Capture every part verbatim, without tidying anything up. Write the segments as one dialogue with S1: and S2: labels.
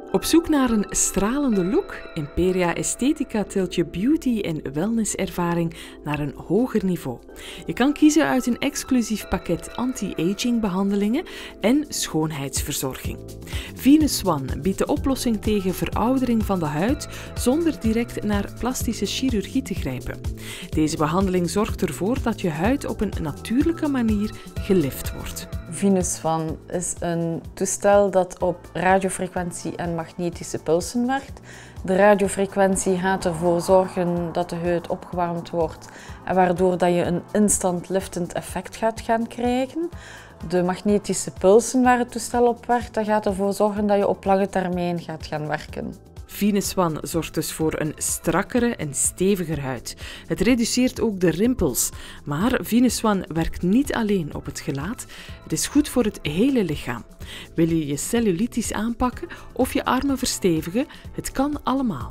S1: Op zoek naar een stralende look? Imperia Esthetica tilt je beauty- en wellnesservaring naar een hoger niveau. Je kan kiezen uit een exclusief pakket anti-aging behandelingen en schoonheidsverzorging. Venus One biedt de oplossing tegen veroudering van de huid zonder direct naar plastische chirurgie te grijpen. Deze behandeling zorgt ervoor dat je huid op een natuurlijke manier gelift wordt.
S2: Venus One is een toestel dat op radiofrequentie en magnetische pulsen werkt. De radiofrequentie gaat ervoor zorgen dat de huid opgewarmd wordt en waardoor dat je een instant liftend effect gaat gaan krijgen. De magnetische pulsen waar het toestel op werkt, dat gaat ervoor zorgen dat je op lange termijn gaat gaan werken.
S1: Venus One zorgt dus voor een strakkere en steviger huid. Het reduceert ook de rimpels. Maar Venus One werkt niet alleen op het gelaat. Het is goed voor het hele lichaam. Wil je je cellulitis aanpakken of je armen verstevigen? Het kan allemaal.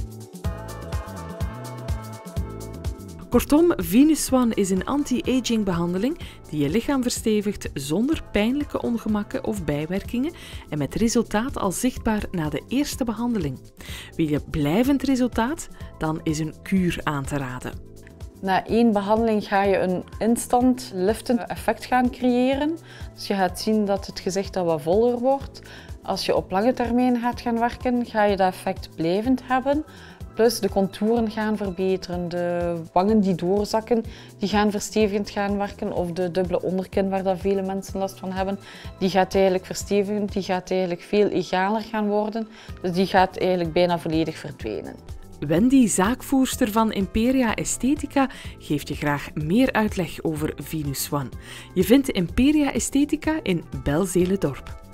S1: Kortom, Venus One is een anti-aging behandeling die je lichaam verstevigt zonder pijnlijke ongemakken of bijwerkingen en met resultaat al zichtbaar na de eerste behandeling. Wil je blijvend resultaat? Dan is een kuur aan te raden.
S2: Na één behandeling ga je een instant liftend effect gaan creëren. Dus je gaat zien dat het gezicht al wat voller wordt. Als je op lange termijn gaat gaan werken, ga je dat effect blijvend hebben. Plus de contouren gaan verbeteren, de wangen die doorzakken, die gaan verstevigend gaan werken. Of de dubbele onderkin, waar dat vele mensen last van hebben, die gaat eigenlijk verstevigen, die gaat eigenlijk veel egaler gaan worden. Dus die gaat eigenlijk bijna volledig verdwijnen.
S1: Wendy, zaakvoerster van Imperia Esthetica, geeft je graag meer uitleg over Venus One. Je vindt Imperia Esthetica in Belzele-Dorp.